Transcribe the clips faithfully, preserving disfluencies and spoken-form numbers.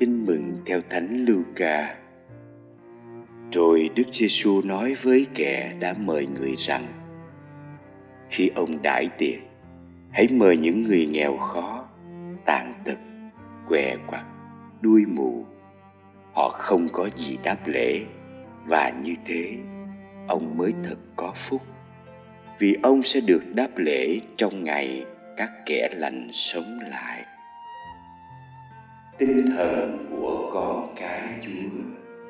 Tin mừng theo Thánh Luca. Rồi Đức Giêsu nói với kẻ đã mời người rằng: khi ông đãi tiệc, hãy mời những người nghèo khó, tàn tật, què quặt, đuôi mù. Họ không có gì đáp lễ, và như thế ông mới thật có phúc, vì ông sẽ được đáp lễ trong ngày các kẻ lành sống lại. Tinh thần của con cái Chúa.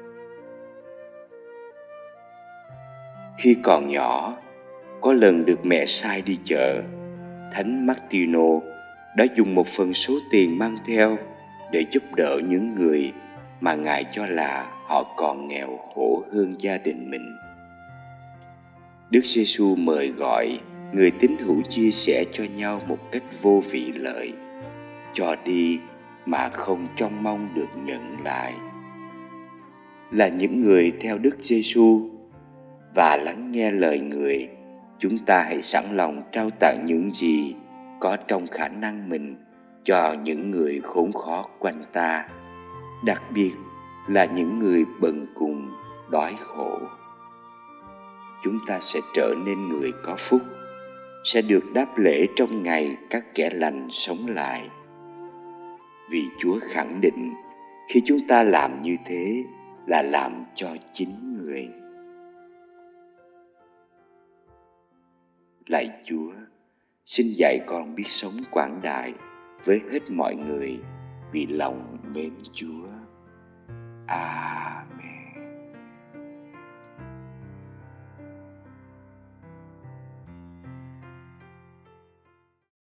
Khi còn nhỏ, có lần được mẹ sai đi chợ, Thánh Martino đã dùng một phần số tiền mang theo để giúp đỡ những người mà Ngài cho là họ còn nghèo khổ hơn gia đình mình. Đức Giêsu mời gọi người tín hữu chia sẻ cho nhau một cách vô vị lợi, cho đi mà không trông mong được nhận lại. Là những người theo Đức Giêsu và lắng nghe lời Người, chúng ta hãy sẵn lòng trao tặng những gì có trong khả năng mình cho những người khốn khó quanh ta, đặc biệt là những người bần cùng, đói khổ. Chúng ta sẽ trở nên người có phúc, sẽ được đáp lễ trong ngày các kẻ lành sống lại. Vì Chúa khẳng định khi chúng ta làm như thế là làm cho chính Người. Lạy Chúa, xin dạy con biết sống quảng đại với hết mọi người vì lòng mến Chúa. Amen.